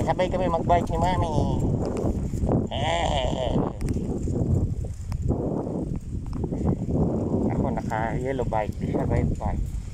sabay kami magbike ni Mami. Ako naka yellow bike, siya red bike.